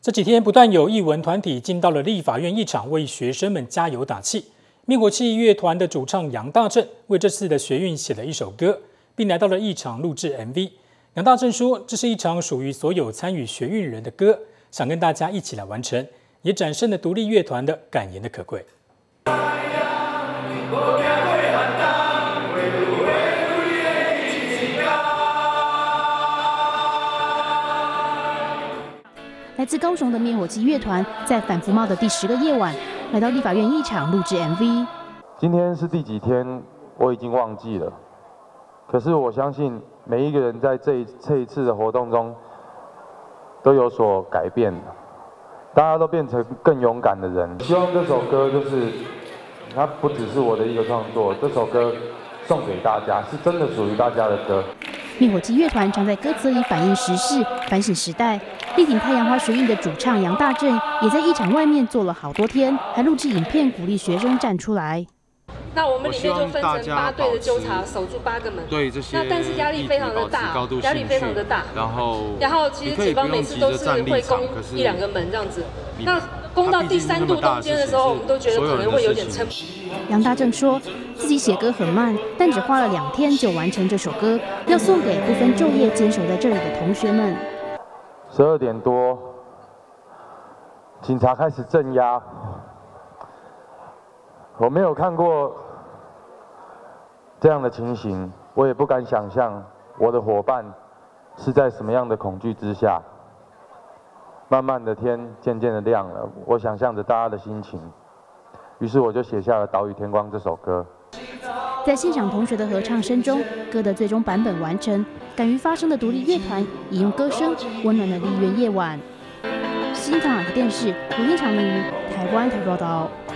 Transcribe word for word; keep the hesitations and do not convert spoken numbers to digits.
这几天不断有艺文团体进到了立法院议场为学生们加油打气。灭火器乐团的主唱杨大正为这次的学运写了一首歌，并来到了议场录制 M V。杨大正说，这是一场属于所有参与学运人的歌，想跟大家一起来完成，也展现了独立乐团的感言的可贵。 来自高雄的灭火器乐团，在反服贸的第十个夜晚，来到立法院议场录制 M V。 今天是第几天，我已经忘记了。可是我相信每一个人在这一这一次的活动中，都有所改变，大家都变成更勇敢的人。希望这首歌就是，它不只是我的一个创作，这首歌送给大家，是真的属于大家的歌。 灭火器乐团常在歌词里反映时事、反省时代。力挺太阳花学运的主唱杨大正，也在议场外面坐了好多天，还录制影片鼓励学生站出来。 那我们里面就分成八队的纠察，守住八个门。 对这些， 那但是压力非常的大，压力非常的大。 然后， 然后其实警方每次都是会攻一两个门这样子。那攻到第三度中间的时候，我们都觉得可能会有点撑。 杨大正说自己写歌很慢，但只花了两天就完成这首歌，要送给不分昼夜坚守在这里的同学们。 十二点多，警察开始镇压。我没有看过这样的情形，我也不敢想象我的伙伴是在什么样的恐惧之下。慢慢的天渐渐的亮了，我想象着大家的心情，于是我就写下了《岛屿天光》这首歌。 在现场同学的合唱声中，歌的最终版本完成。敢于发声的独立乐团，也用歌声温暖了立院夜晚。新唐人电视吴彦长于台湾台报道。